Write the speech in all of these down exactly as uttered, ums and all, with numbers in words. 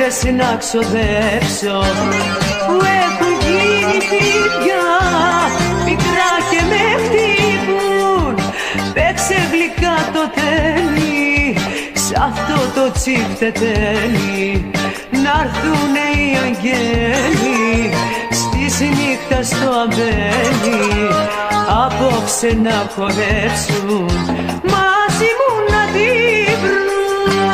νύχτες να ξοδέψω που έχουν γίνει φίδια μικρά και με χτύπουν. Παίξε γλυκά το τέλει σ' αυτό το τσιφτετέλι, να'ρθουνε οι αγγέλοι στις νύχτα στο αμπέλι απόψε να χορέψουν μαζί μου να την βρουν.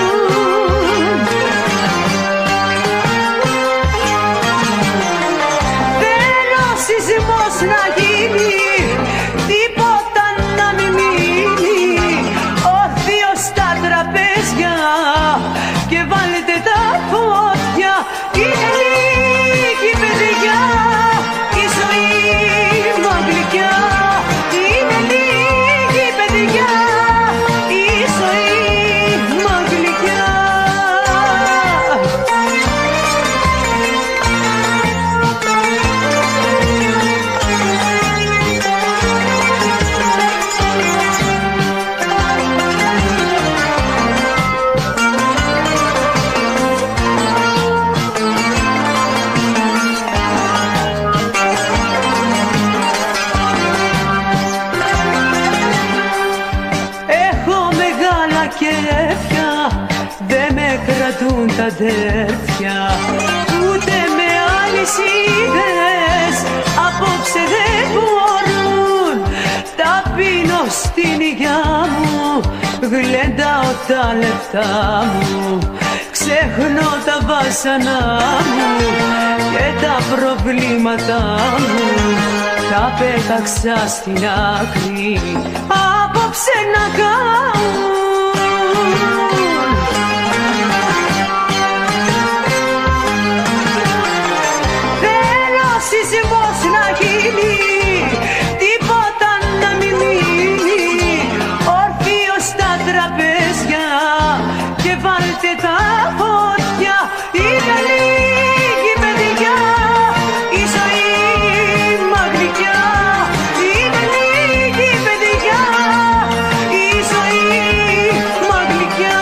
Θέλω σεισμός να γίνει, τίποτα να μην μείνει, όρθιος στα τραπέζια και βάλετε τα φώτια. Είναι λίγη παιδιά, η ζωή μου γλυκιά. Είναι λίγη παιδιά, η ζωή μου γλυκιά. Κέφια, δε με κρατούν τα αδέρφια, ούτε με αλυσίδες απόψε δεν μπορούν. Τα πίνω στην υγειά μου, γλεντάω τα λεφτά μου, ξεχνώ τα βάσανά μου και τα προβλήματά μου, τα πέταξα στην άκρη απόψε να κάνουν. Θέλω σεισμός να γίνει, τίποτα να μην μείνει, όρθιος στα τραπέζια και βάλτε τα φώτια. Είναι λίγη παιδιά, η ζωή μου γλυκιά. Είναι λίγη παιδιά, η ζωή μου γλυκιά.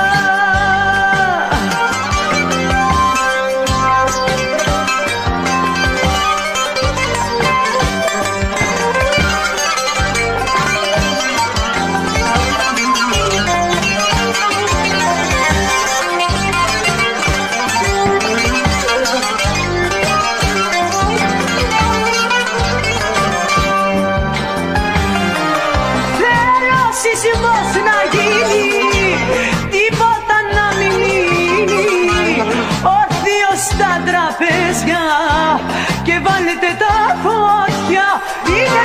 Σεισμός να γίνει, τίποτα να μην μείνει, όρθιος στα τραπέζια και βάλετε τα φώτια. Είναι